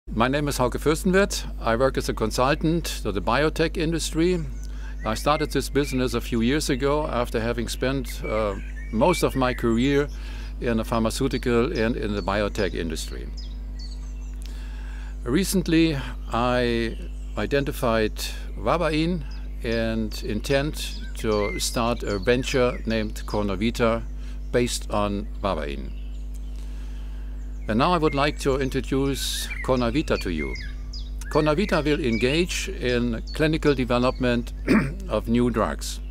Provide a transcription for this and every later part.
My name is Hauke Fürstenwirth. I work as a consultant to the biotech industry. I started this business a few years ago after having spent most of my career in the pharmaceutical and in the biotech industry. Recently, I identified Ouabain and intend to start a venture named Cornavita based on Ouabain. And now I would like to introduce Cornavita to you. Cornavita will engage in clinical development of new drugs.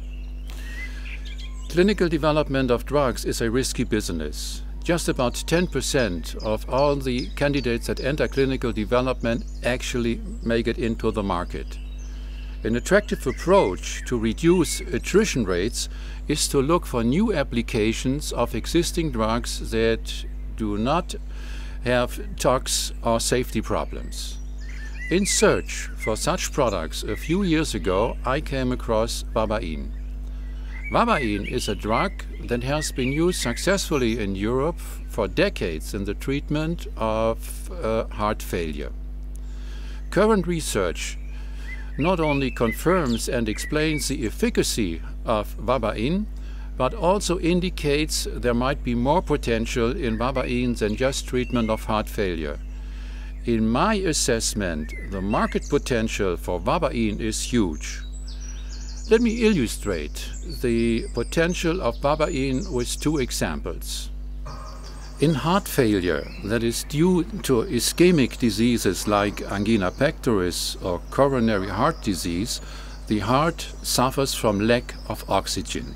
Clinical development of drugs is a risky business. Just about 10% of all the candidates that enter clinical development actually make it into the market. An attractive approach to reduce attrition rates is to look for new applications of existing drugs that do not have tox or safety problems. In search for such products a few years ago, I came across Ouabain. Ouabain is a drug that has been used successfully in Europe for decades in the treatment of heart failure. Current research not only confirms and explains the efficacy of Ouabain, but also indicates there might be more potential in Ouabain than just treatment of heart failure. In my assessment, the market potential for Ouabain is huge. Let me illustrate the potential of Ouabain with two examples. In heart failure that is due to ischemic diseases like angina pectoris or coronary heart disease, the heart suffers from lack of oxygen.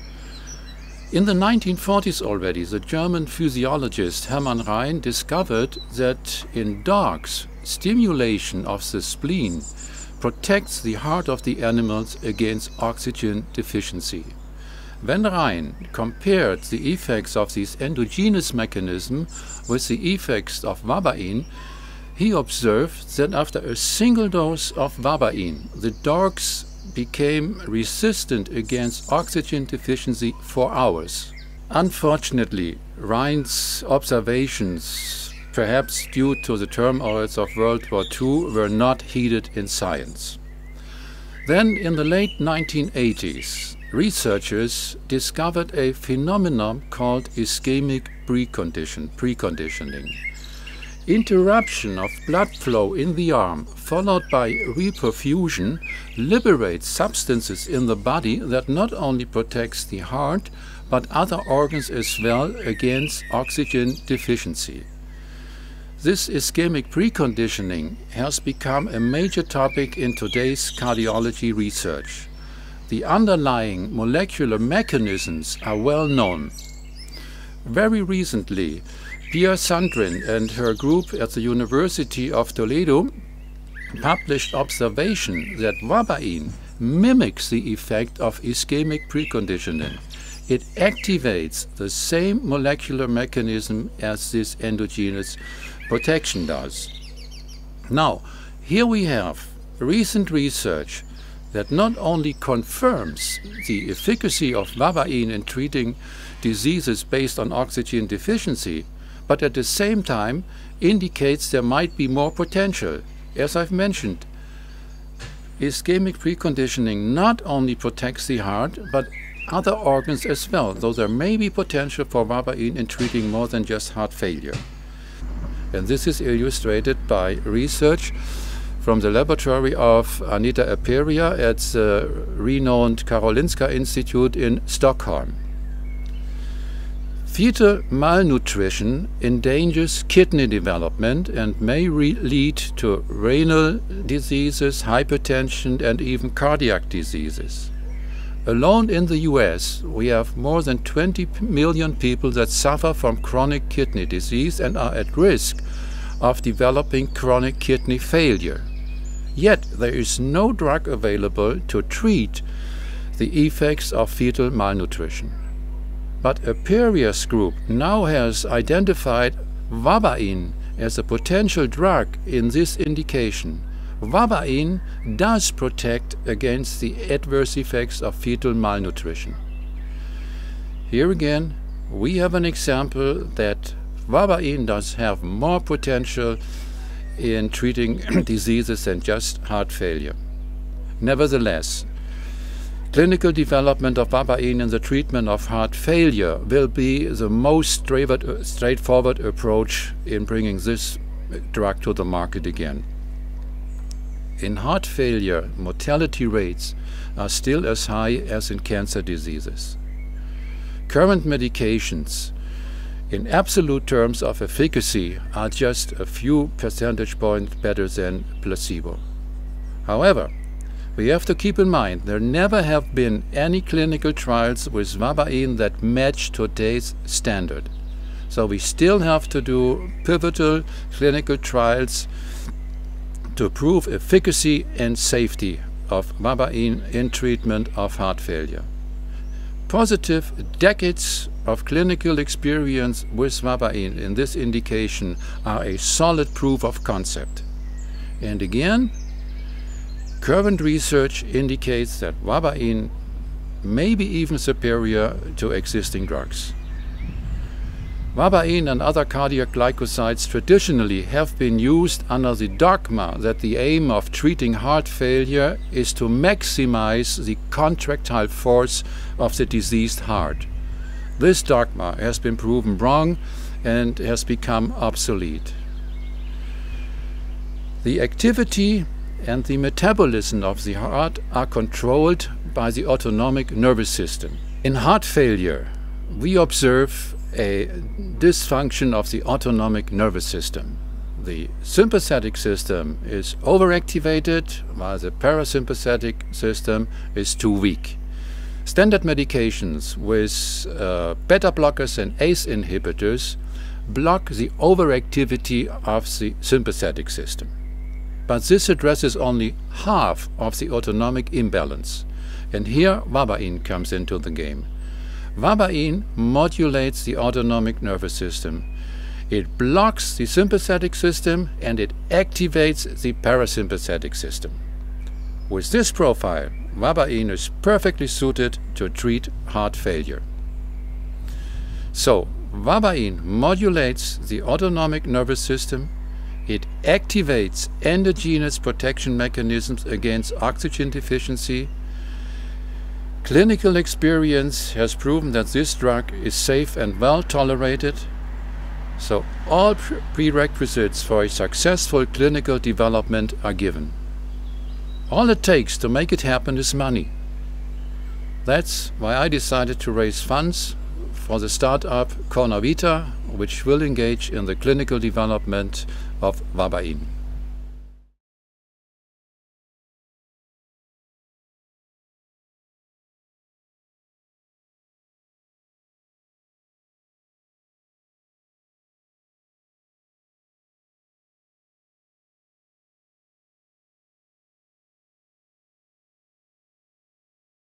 In the 1940s already, the German physiologist Hermann Rhein discovered that in dogs, stimulation of the spleen protects the heart of the animals against oxygen deficiency. When Rhein compared the effects of this endogenous mechanism with the effects of Ouabain, he observed that after a single dose of Ouabain, the dogs became resistant against oxygen deficiency for hours. Unfortunately, Rhein's observations, perhaps due to the turmoils of World War II, were not heeded in science. Then, in the late 1980s, researchers discovered a phenomenon called ischemic preconditioning. Interruption of blood flow in the arm, followed by reperfusion, liberates substances in the body that not only protects the heart, but other organs as well against oxygen deficiency. This ischemic preconditioning has become a major topic in today's cardiology research. The underlying molecular mechanisms are well known. Very recently, Pia Sandrin and her group at the University of Toledo published observation that Ouabain mimics the effect of ischemic preconditioning. It activates the same molecular mechanism as this endogenous protection does. Now, here we have recent research that not only confirms the efficacy of Ouabain in treating diseases based on oxygen deficiency, but at the same time indicates there might be more potential. As I've mentioned, ischemic preconditioning not only protects the heart, but other organs as well, though there may be potential for Ouabain in treating more than just heart failure. And this is illustrated by research from the laboratory of Anita Aperia at the renowned Karolinska Institute in Stockholm. Fetal malnutrition endangers kidney development and may lead to renal diseases, hypertension, and even cardiac diseases. Alone in the US, we have more than 20 million people that suffer from chronic kidney disease and are at risk of developing chronic kidney failure. Yet there is no drug available to treat the effects of fetal malnutrition. But Aperia's group now has identified Ouabain as a potential drug in this indication. Ouabain does protect against the adverse effects of fetal malnutrition. Here again, we have an example that Ouabain does have more potential in treating diseases than just heart failure. Nevertheless, clinical development of Ouabain in the treatment of heart failure will be the most straightforward approach in bringing this drug to the market again. In heart failure, mortality rates are still as high as in cancer diseases. Current medications, in absolute terms of efficacy, are just a few percentage points better than placebo. However, we have to keep in mind there never have been any clinical trials with Ouabain that match today's standard. So we still have to do pivotal clinical trials to prove efficacy and safety of Ouabain in treatment of heart failure. Positive decades of clinical experience with Ouabain in this indication are a solid proof of concept. And again, current research indicates that Ouabain may be even superior to existing drugs. Ouabain and other cardiac glycosides traditionally have been used under the dogma that the aim of treating heart failure is to maximize the contractile force of the diseased heart. This dogma has been proven wrong and has become obsolete. The activity and the metabolism of the heart are controlled by the autonomic nervous system. In heart failure, we observe a dysfunction of the autonomic nervous system. The sympathetic system is overactivated while the parasympathetic system is too weak. Standard medications with beta blockers and ACE inhibitors block the overactivity of the sympathetic system. But this addresses only half of the autonomic imbalance. And here Ouabain comes into the game. Ouabain modulates the autonomic nervous system. It blocks the sympathetic system and it activates the parasympathetic system. With this profile, Ouabain is perfectly suited to treat heart failure. So, Ouabain modulates the autonomic nervous system. It activates endogenous protection mechanisms against oxygen deficiency. Clinical experience has proven that this drug is safe and well tolerated. So all prerequisites for a successful clinical development are given. All it takes to make it happen is money. That's why I decided to raise funds for the startup Cornavita, which will engage in the clinical development of Ouabain.